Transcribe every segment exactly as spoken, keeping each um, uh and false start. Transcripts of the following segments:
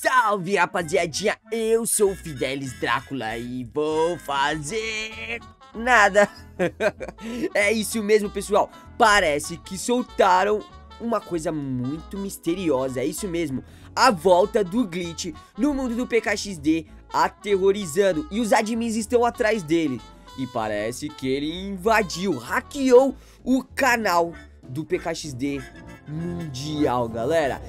Salve, rapaziadinha, eu sou o Fidelis Drácula e vou fazer nada. É isso mesmo, pessoal, parece que soltaram uma coisa muito misteriosa, é isso mesmo, a volta do glitch no mundo do P K X D, aterrorizando, e os admins estão atrás dele. E parece que ele invadiu, hackeou o canal do P K X D mundial, galera.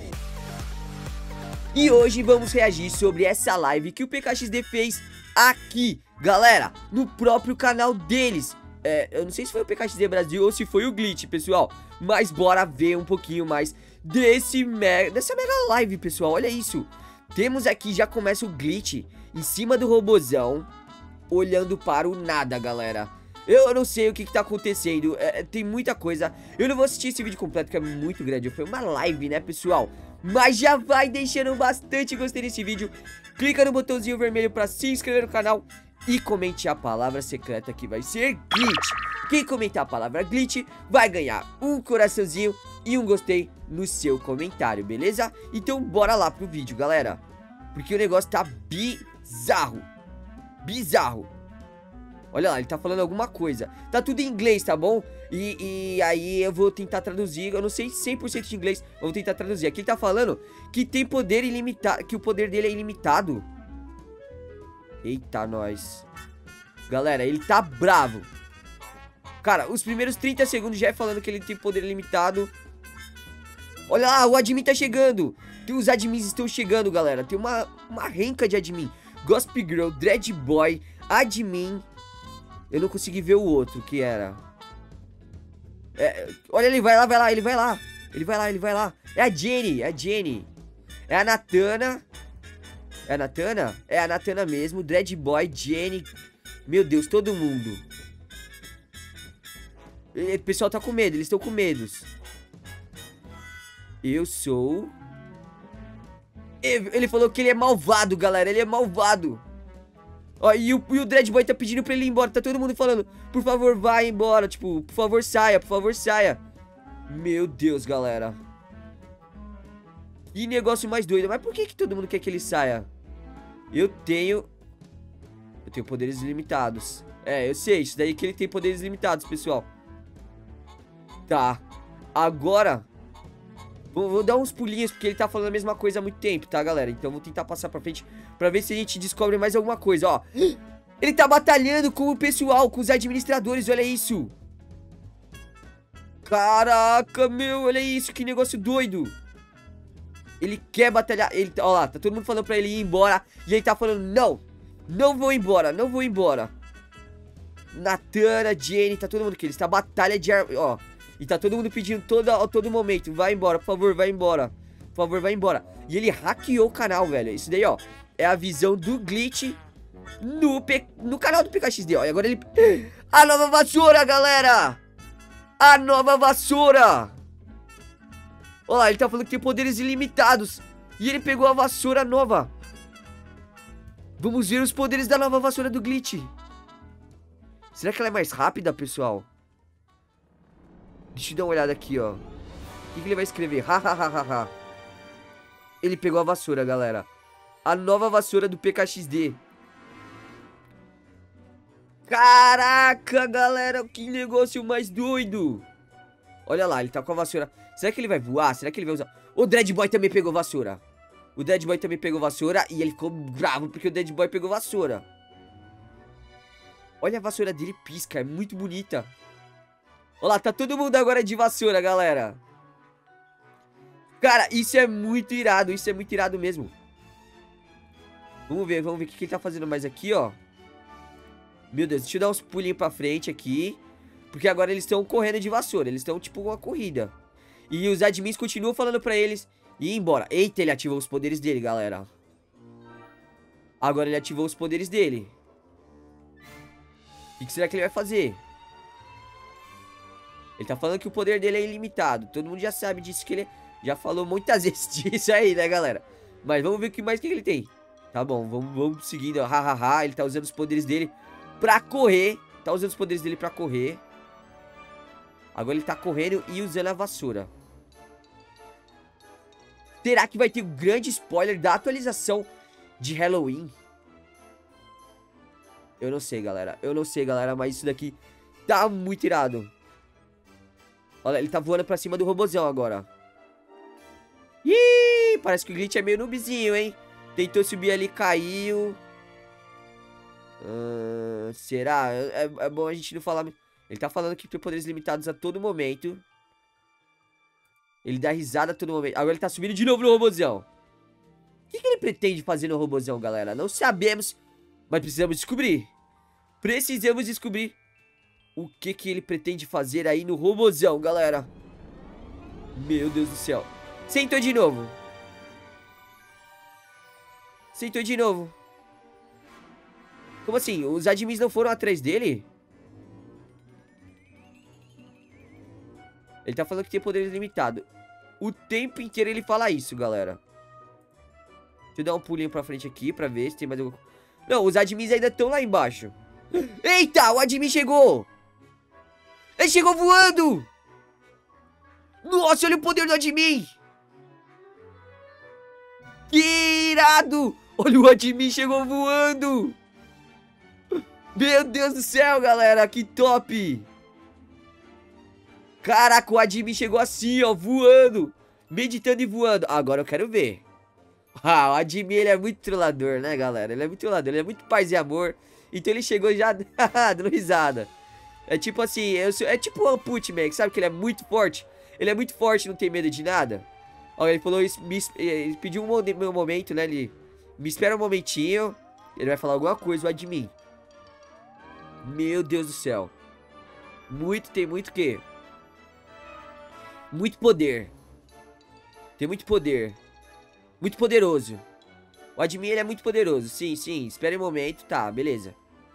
E hoje vamos reagir sobre essa live que o P K X D fez aqui, galera, no próprio canal deles. É, eu não sei se foi o P K X D Brasil ou se foi o glitch, pessoal, mas bora ver um pouquinho mais desse mega, dessa mega live, pessoal. Olha isso, temos aqui, já começa o glitch em cima do robozão, olhando para o nada, galera. Eu não sei o que que tá acontecendo, é, tem muita coisa. Eu não vou assistir esse vídeo completo, que é muito grande. Foi uma live, né, pessoal? Mas já vai deixando bastante gostei nesse vídeo. Clica no botãozinho vermelho pra se inscrever no canal e comente a palavra secreta, que vai ser glitch. Quem comentar a palavra glitch vai ganhar um coraçãozinho e um gostei no seu comentário, beleza? Então bora lá pro vídeo, galera, porque o negócio tá bizarro. Bizarro. Olha lá, ele tá falando alguma coisa. Tá tudo em inglês, tá bom? E, e aí eu vou tentar traduzir. Eu não sei cem por cento de inglês, eu vou tentar traduzir. Aqui ele tá falando que tem poder ilimitado, que o poder dele é ilimitado. Eita, nós. Galera, ele tá bravo. Cara, os primeiros trinta segundos já é falando que ele tem poder ilimitado. Olha lá, o admin tá chegando. Tem os admins estão chegando, galera. Tem uma, uma renca de admin. Gossip Girl, Dread Boy, admin. Eu não consegui ver o outro, que era. É, olha, ele vai lá, vai lá, ele vai lá. Ele vai lá, ele vai lá. É a Jenny, é a Jenny. É a Natana. É a Natana? É a Natana mesmo. Dread Boy, Jenny. Meu Deus, todo mundo. E, o pessoal tá com medo, eles estão com medo. Eu sou... Ele falou que ele é malvado, galera. Ele é malvado. Ó, e o, e o Dread Boy tá pedindo pra ele ir embora. Tá todo mundo falando, por favor, vai embora. Tipo, por favor, saia, por favor, saia. Meu Deus, galera. Que negócio mais doido. Mas por que que todo mundo quer que ele saia? Eu tenho... Eu tenho poderes ilimitados. É, eu sei, isso daí que ele tem poderes limitados, pessoal. Tá. Agora... Vou, vou dar uns pulinhos, porque ele tá falando a mesma coisa há muito tempo, tá, galera? Então vou tentar passar pra frente pra ver se a gente descobre mais alguma coisa, ó. Ele tá batalhando com o pessoal, com os administradores, olha isso. Caraca, meu, olha isso, que negócio doido. Ele quer batalhar, ele, ó lá, tá todo mundo falando pra ele ir embora. E ele tá falando, não, não vou embora, não vou embora. Natana, Jenny, tá todo mundo aqui, eles tá batalha de arma, ó. E tá todo mundo pedindo todo, a todo momento, vai embora, por favor, vai embora. Por favor, vai embora. E ele hackeou o canal, velho. Isso daí, ó, é a visão do glitch no, P... no canal do P K X D, ó. E agora ele... A nova vassoura, galera! A nova vassoura! Olha lá, ele tá falando que tem poderes ilimitados. E ele pegou a vassoura nova. Vamos ver os poderes da nova vassoura do glitch. Será que ela é mais rápida, pessoal? Deixa eu dar uma olhada aqui, ó. O que, que ele vai escrever? Hahaha. Ele pegou a vassoura, galera. A nova vassoura do P K X D. Caraca, galera, que negócio mais doido. Olha lá, ele tá com a vassoura. Será que ele vai voar? Será que ele vai usar? O Dread Boy também pegou vassoura. O Dread Boy também pegou vassoura. E ele ficou bravo porque o Dread Boy pegou vassoura. Olha a vassoura dele, pisca, é muito bonita. Olha lá, tá todo mundo agora de vassoura, galera. Cara, isso é muito irado, isso é muito irado mesmo. Vamos ver, vamos ver o que, que ele tá fazendo mais aqui, ó. Meu Deus, deixa eu dar uns pulinhos pra frente aqui. Porque agora eles estão correndo de vassoura, eles estão tipo uma corrida. E os admins continuam falando pra eles ir embora. Eita, ele ativou os poderes dele, galera. Agora ele ativou os poderes dele. O que, que será que ele vai fazer? Ele tá falando que o poder dele é ilimitado. Todo mundo já sabe disso, que ele já falou muitas vezes disso aí, né, galera? Mas vamos ver o que mais que ele tem. Tá bom, vamos, vamos seguindo, ó. Hahaha, ele tá usando os poderes dele pra correr. Tá usando os poderes dele pra correr. Agora ele tá correndo e usando a vassoura. Será que vai ter um grande spoiler da atualização de Halloween? Eu não sei, galera. Eu não sei, galera, mas isso daqui tá muito irado. Olha, ele tá voando pra cima do robozão agora. Ih, parece que o Glitch é meio noobzinho, hein? Tentou subir ali, caiu. Uh, será? É, é bom a gente não falar... Ele tá falando que tem poderes limitados a todo momento. Ele dá risada a todo momento. Agora ele tá subindo de novo no robozão. O que, que ele pretende fazer no robozão, galera? Não sabemos, mas precisamos descobrir. Precisamos descobrir o que, que ele pretende fazer aí no robozão, galera. Meu Deus do céu. Sentou de novo. Sentou de novo. Como assim? Os admins não foram atrás dele? Ele tá falando que tem poder limitado. O tempo inteiro ele fala isso, galera. Deixa eu dar um pulinho pra frente aqui pra ver se tem mais alguma... Não, os admins ainda estão lá embaixo. Eita, o admin chegou! Ele chegou voando! Nossa, olha o poder do admin! Que irado! Olha, o admin chegou voando! Meu Deus do céu, galera, que top! Caraca, o admin chegou assim, ó, voando. Meditando e voando. Agora eu quero ver. Ah, o admin, ele é muito trollador, né, galera? Ele é muito trollador, ele é muito paz e amor. Então ele chegou já dando risada. É tipo assim, eu sou, é tipo o Putman, sabe que ele é muito forte? Ele é muito forte, não tem medo de nada. Ó, ele falou isso, me, ele pediu um meu momento, né? Ele me espera um momentinho. Ele vai falar alguma coisa, o admin. Meu Deus do céu. Muito, tem muito o quê? Muito poder. Tem muito poder. Muito poderoso. O admin, ele é muito poderoso. Sim, sim. Espera um momento. Tá, beleza.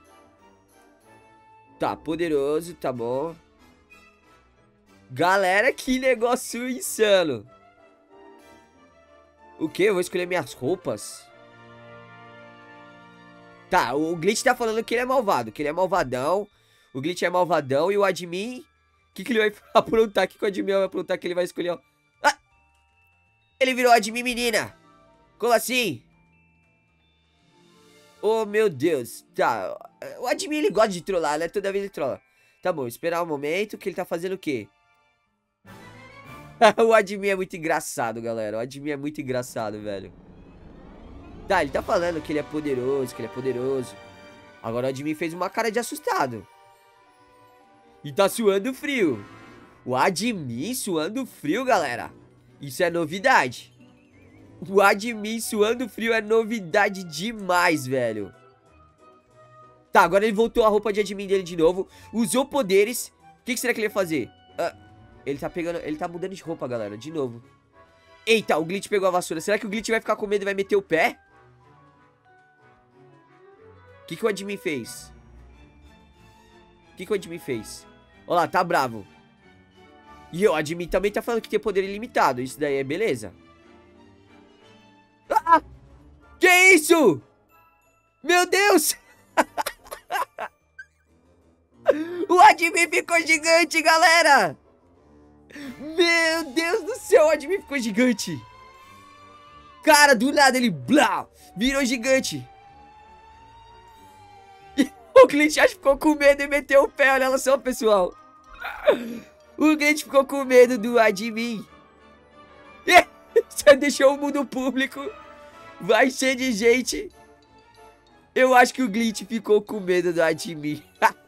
Tá, poderoso. Tá bom. Galera, que negócio insano. O quê? Eu vou escolher minhas roupas? Tá, o Glitch tá falando que ele é malvado. Que ele é malvadão. O Glitch é malvadão. E o admin... O que, que ele vai aprontar? O que, que o admin vai aprontar que ele vai escolher? Ah! Ele virou admin menina. Como assim? Oh, meu Deus. Tá. O admin, ele gosta de trollar, né? Toda vez ele trola. Tá bom, esperar um momento que ele tá fazendo o quê? O admin é muito engraçado, galera. O admin é muito engraçado, velho. Tá, ele tá falando que ele é poderoso, que ele é poderoso. Agora o admin fez uma cara de assustado. E tá suando frio. O admin suando frio, galera. Isso é novidade. O admin suando frio é novidade demais, velho. Tá, agora ele voltou a roupa de admin dele de novo. Usou poderes. O que, que será que ele ia fazer? Ah, ele tá pegando... Ele tá mudando de roupa, galera, de novo. Eita, o Glitch pegou a vassoura. Será que o Glitch vai ficar com medo e vai meter o pé? O que, que o admin fez? O que, que o admin fez? Olha lá, tá bravo. E o admin também tá falando que tem poder ilimitado. Isso daí é beleza. Ah! Que isso? Meu Deus! O admin ficou gigante, galera! Meu Deus do céu, o admin ficou gigante. Cara, do nada ele blá, virou gigante. O Glitch acho que ficou com medo e meteu o pé, olha só, pessoal. O Glitch ficou com medo do admin. Você deixou o mundo público. Vai ser de gente. Eu acho que o Glitch ficou com medo do admin.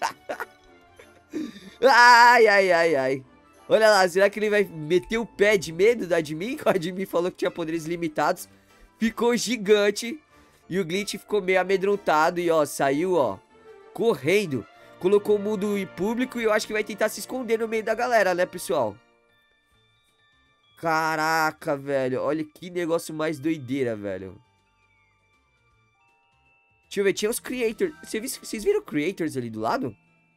Ai, ai, ai, ai. Olha lá, será que ele vai meter o pé de medo do admin? O admin falou que tinha poderes limitados. Ficou gigante. E o Glitch ficou meio amedrontado. E ó, saiu, ó, correndo. Colocou o mundo em público. E eu acho que vai tentar se esconder no meio da galera, né, pessoal? Caraca, velho. Olha que negócio mais doideira, velho. Deixa eu ver, tinha os creators. Vocês viram creators ali do lado?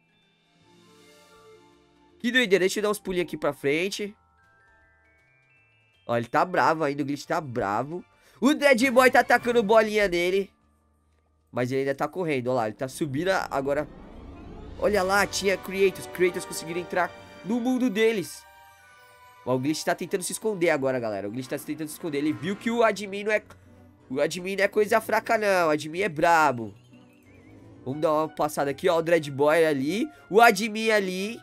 Que doideira, deixa eu dar uns pulinhos aqui pra frente. Ó, ele tá bravo ainda, o Glitch tá bravo. O Dead Boy tá atacando bolinha nele. Mas ele ainda tá correndo, ó lá, ele tá subindo agora. Olha lá, tinha creators, creators conseguiram entrar no mundo deles. Ó, o Glitch tá tentando se esconder agora, galera. O Glitch tá tentando se esconder. Ele viu que o admin não é... O admin não é coisa fraca, não. O admin é brabo. Vamos dar uma passada aqui, ó. O Dread Boy ali. O admin ali.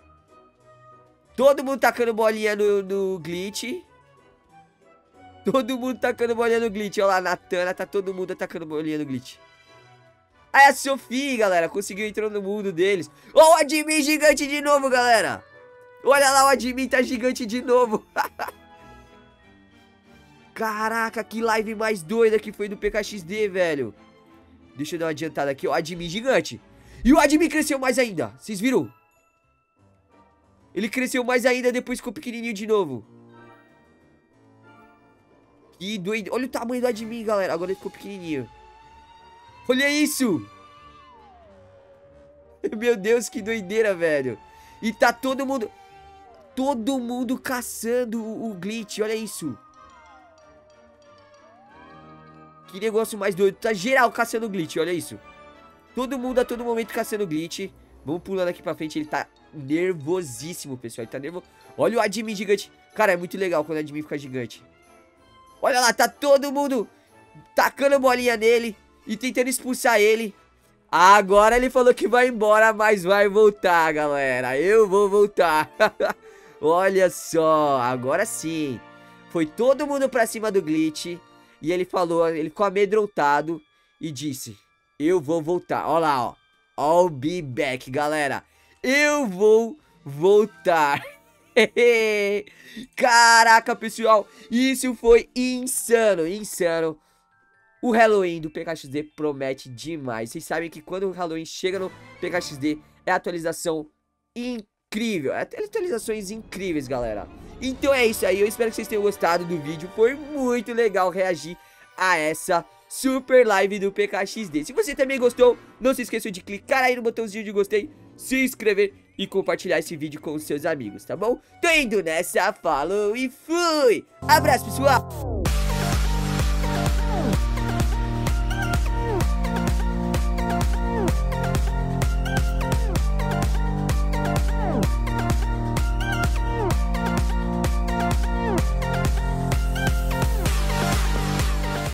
Todo mundo tacando bolinha no, no Glitch. Todo mundo tacando bolinha no Glitch. Olha lá, Natana, tá todo mundo atacando bolinha no Glitch. Aí a Sophie, galera, conseguiu entrar no mundo deles. Ó, o admin gigante de novo, galera. Olha lá, o admin tá gigante de novo. Caraca, que live mais doida que foi do P K X D, velho. Deixa eu dar uma adiantada aqui, ó, admin gigante. E o admin cresceu mais ainda, vocês viram? Ele cresceu mais ainda, depois ficou pequenininho de novo. Que doido, olha o tamanho do admin, galera. Agora ele ficou pequenininho. Olha isso. Meu Deus, que doideira, velho. E tá todo mundo... Todo mundo caçando o, o Glitch, olha isso. Que negócio mais doido. Tá geral caçando o Glitch, olha isso. Todo mundo a todo momento caçando o Glitch. Vamos pulando aqui pra frente. Ele tá nervosíssimo, pessoal. Ele tá nervoso. Olha o admin gigante. Cara, é muito legal quando o admin fica gigante. Olha lá, tá todo mundo tacando bolinha nele e tentando expulsar ele. Agora ele falou que vai embora, mas vai voltar, galera. Eu vou voltar. Olha só, agora sim. Foi todo mundo pra cima do Glitch. E ele falou, ele ficou amedrontado e disse: eu vou voltar. Olha lá, ó. I'll be back, galera. Eu vou voltar. Caraca, pessoal. Isso foi insano, insano. O Halloween do P K X D promete demais. Vocês sabem que quando o Halloween chega no P K X D é atualização incrível. É atualizações incríveis, galera. Então é isso aí. Eu espero que vocês tenham gostado do vídeo. Foi muito legal reagir a essa super live do P K X D. Se você também gostou, não se esqueça de clicar aí no botãozinho de gostei, se inscrever e compartilhar esse vídeo com os seus amigos, tá bom? Tô indo nessa, falou e fui! Abraço, pessoal!